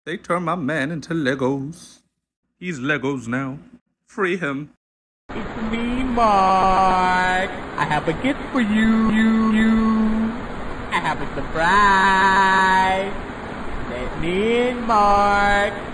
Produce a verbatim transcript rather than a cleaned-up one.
They turned my man into Legos. He's Legos now. Free him. It's me, Mark. I have a gift for you, you, you. I have a surprise. Let me in, Mark.